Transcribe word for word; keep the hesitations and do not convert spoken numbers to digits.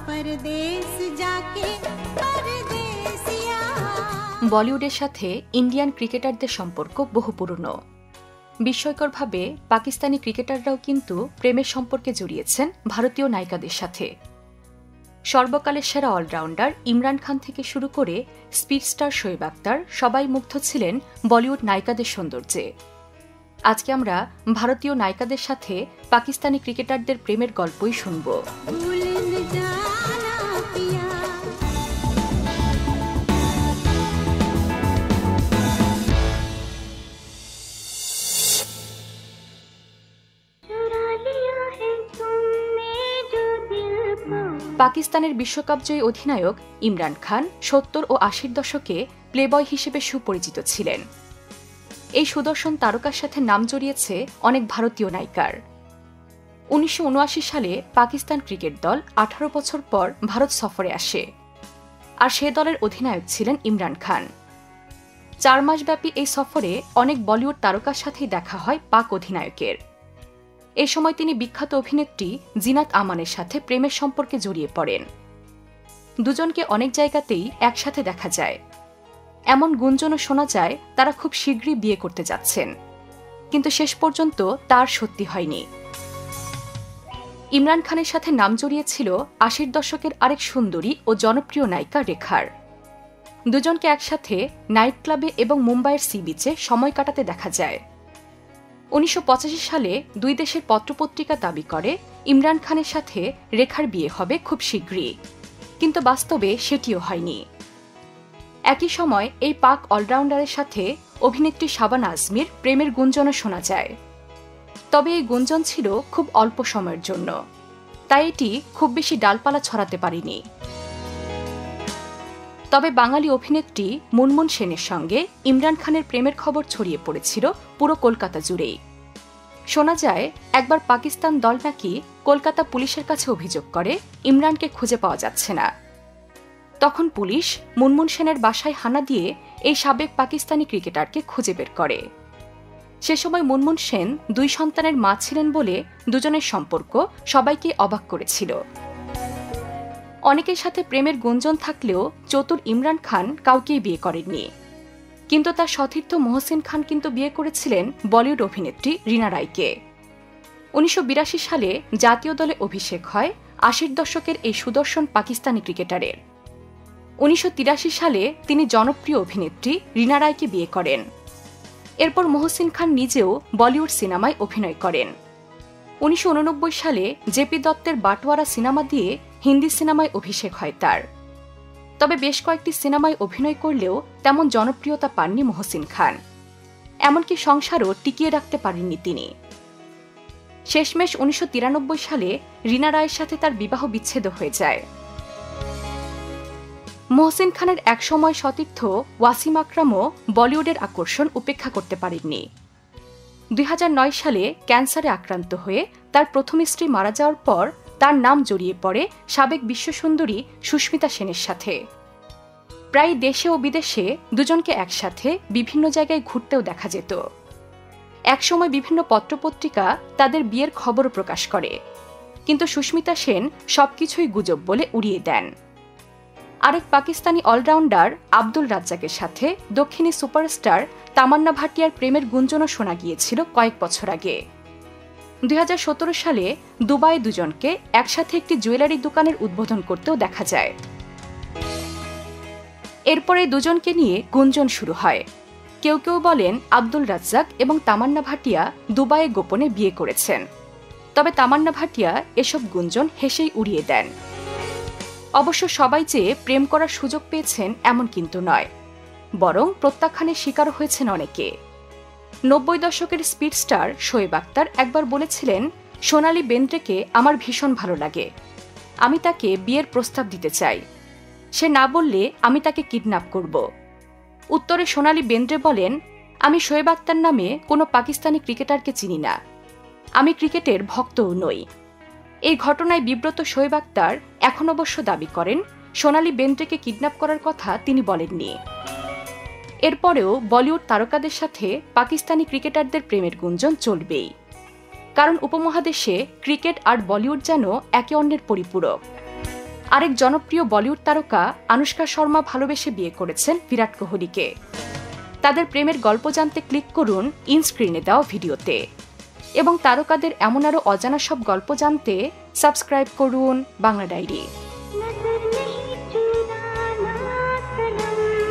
বলিউডের সাথে ইন্ডিয়ান ক্রিকেটারদের সম্পর্ক বহু পুরনো। বিস্ময়করভাবে পাকিস্তানি ক্রিকেটাররাও কিন্তু প্রেমের সম্পর্কে জড়িয়েছেন ভারতীয় নায়িকাদের সাথে। সর্বকালের সেরা অলরাউন্ডার ইমরান খান থেকে শুরু করে স্পিড স্টার শোয়েব আখতার সবাই মুগ্ধ ছিলেন বলিউড নায়িকাদের সৌন্দর্যে। আজকে আমরা ভারতীয় নায়িকাদের সাথে পাকিস্তানি ক্রিকেটারদের প্রেমের গল্পই শুনব। পাকিস্তানের বিশ্বকাপজয়ী অধিনায়ক ইমরান খান সত্তর ও আশির দশকে প্লেবয় হিসেবে সুপরিচিত ছিলেন। এই সুদর্শন তারকার সাথে নাম জড়িয়েছে অনেক ভারতীয় নায়িকার। উনিশশো উনআশি সালে পাকিস্তান ক্রিকেট দল আঠারো বছর পর ভারত সফরে আসে, আর সে দলের অধিনায়ক ছিলেন ইমরান খান। চার মাসব্যাপী এই সফরে অনেক বলিউড তারকার সাথেই দেখা হয় পাক অধিনায়কের। এ সময় তিনি বিখ্যাত অভিনেত্রী জিনাত আমানের সাথে প্রেমের সম্পর্কে জড়িয়ে পড়েন। দুজনকে অনেক জায়গাতেই একসাথে দেখা যায়। এমন গুঞ্জনও শোনা যায় তারা খুব শীঘ্রই বিয়ে করতে যাচ্ছেন, কিন্তু শেষ পর্যন্ত তার সত্যি হয়নি। ইমরান খানের সাথে নাম জড়িয়েছিল আশির দশকের আরেক সুন্দরী ও জনপ্রিয় নায়িকা রেখার। দুজনকে একসাথে নাইট ক্লাবে এবং মুম্বাইয়ের সি বিচে সময় কাটাতে দেখা যায়। উনিশশো পঁচাশি সালে দুই দেশের পত্রপত্রিকা দাবি করে ইমরান খানের সাথে রেখার বিয়ে হবে খুব শীঘ্রই, কিন্তু বাস্তবে সেটিও হয়নি। একই সময় এই পাক অলরাউন্ডারের সাথে অভিনেত্রী শাবানা আজমির প্রেমের গুঞ্জনও শোনা যায়। তবে এই গুঞ্জন ছিল খুব অল্প সময়ের জন্য, তাই এটি খুব বেশি ডালপালা ছড়াতে পারেনি। তবে বাঙালি অভিনেত্রী মুনমুন সেনের সঙ্গে ইমরান খানের প্রেমের খবর ছড়িয়ে পড়েছিল পুরো কলকাতা জুড়েই। শোনা যায় একবার পাকিস্তান দল নাকি কলকাতা পুলিশের কাছে অভিযোগ করে ইমরানকে খুঁজে পাওয়া যাচ্ছে না। তখন পুলিশ মুনমুন সেনের বাসায় হানা দিয়ে এই সাবেক পাকিস্তানি ক্রিকেটারকে খুঁজে বের করে। সে সময় মুনমুন সেন দুই সন্তানের মা ছিলেন বলে দুজনের সম্পর্ক সবাইকে অবাক করেছিল। অনেকের সাথে প্রেমের গুঞ্জন থাকলেও চতুর ইমরান খান কাউকেই বিয়ে করেননি, কিন্তু তার সতীর্থ মহসিন খান কিন্তু বিয়ে করেছিলেন বলিউড অভিনেত্রী রিনা রায়কে। উনিশশো বিরাশি সালে জাতীয় দলে অভিষেক হয় আশির দশকের এই সুদর্শন পাকিস্তানি ক্রিকেটারের। উনিশশো তিরাশি সালে তিনি জনপ্রিয় অভিনেত্রী রিনা রায়কে বিয়ে করেন। এরপর মহসিন খান নিজেও বলিউড সিনেমায় অভিনয় করেন। উনিশশো উননব্বই সালে জেপি দত্তের বাটোয়ারা সিনেমা দিয়ে হিন্দি সিনেমায় অভিষেক হয় তার। তবে বেশ কয়েকটি সিনেমায় অভিনয় করলেও তেমন জনপ্রিয়তা পাননি মহসিন খান, এমনকি সংসারও টিকিয়ে রাখতে পারেননি তিনি। শেষমেশ উনিশশো তিরানব্বই সালে রিনা রায়ের সাথে তার বিবাহ বিচ্ছেদ হয়ে যায়। মহসিন খানের একসময় সতীর্থ ওয়াসিম আকরামও বলিউডের আকর্ষণ উপেক্ষা করতে পারেননি। দুই হাজার নয় সালে ক্যান্সারে আক্রান্ত হয়ে তার প্রথম স্ত্রী মারা যাওয়ার পর তার নাম জড়িয়ে পড়ে সাবেক বিশ্বসুন্দরী সুস্মিতা সেনের সাথে। প্রায় দেশে ও বিদেশে দুজনকে একসাথে বিভিন্ন জায়গায় ঘুরতেও দেখা যেত। একসময় বিভিন্ন পত্রপত্রিকা তাদের বিয়ের খবরও প্রকাশ করে, কিন্তু সুস্মিতা সেন সবকিছুই গুজব বলে উড়িয়ে দেন। আরেক পাকিস্তানি অলরাউন্ডার আব্দুল রাজ্জাকের সাথে দক্ষিণী সুপারস্টার তামান্না ভাটিয়ার প্রেমের গুঞ্জনও শোনা গিয়েছিল কয়েক বছর আগে। দুই হাজার সতেরো সালে দুবাই দুজনকে একসাথে একটি জুয়েলারি দোকানের উদ্বোধন করতেও দেখা যায়। এরপরে দুজনকে নিয়ে গুঞ্জন শুরু হয়। কেউ কেউ বলেন আব্দুল রাজ্জাক এবং তামান্না ভাটিয়া দুবাইয়ে গোপনে বিয়ে করেছেন, তবে তামান্না ভাটিয়া এসব গুঞ্জন হেসেই উড়িয়ে দেন। অবশ্য সবাই যে প্রেম করার সুযোগ পেয়েছেন এমন কিন্তু নয়, বরং প্রত্যাখ্যানের শিকার হয়েছেন অনেকে। নব্বই দশকের স্পিড স্টার শোয়েব আখতার একবার বলেছিলেন, সোনালি বেন্দ্রেকে আমার ভীষণ ভালো লাগে, আমি তাকে বিয়ের প্রস্তাব দিতে চাই, সে না বললে আমি তাকে কিডন্যাপ করব। উত্তরে সোনালি বেন্দ্রে বলেন, আমি শোয়েব আখতার নামে কোনো পাকিস্তানি ক্রিকেটারকে চিনি না, আমি ক্রিকেটের ভক্তও নই। এই ঘটনায় বিব্রত শোয়েব আখতার এখন অবশ্য দাবি করেন সোনালি বেন্দ্রেকে কিডন্যাপ করার কথা তিনি বলেননি। এরপরেও বলিউড তারকাদের সাথে পাকিস্তানি ক্রিকেটারদের প্রেমের গুঞ্জন চলবেই, কারণ উপমহাদেশে ক্রিকেট আর বলিউড যেন একে অন্যের পরিপূরক। আরেক জনপ্রিয় বলিউড তারকা আনুশকা শর্মা ভালোবেসে বিয়ে করেছেন বিরাট কোহলিকে। তাদের প্রেমের গল্প জানতে ক্লিক করুন ইনস্ক্রিনে দেওয়া ভিডিওতে। এবং তারকাদের এমন আরও অজানা সব গল্প জানতে সাবস্ক্রাইব করুন বাংলা ডায়েরি।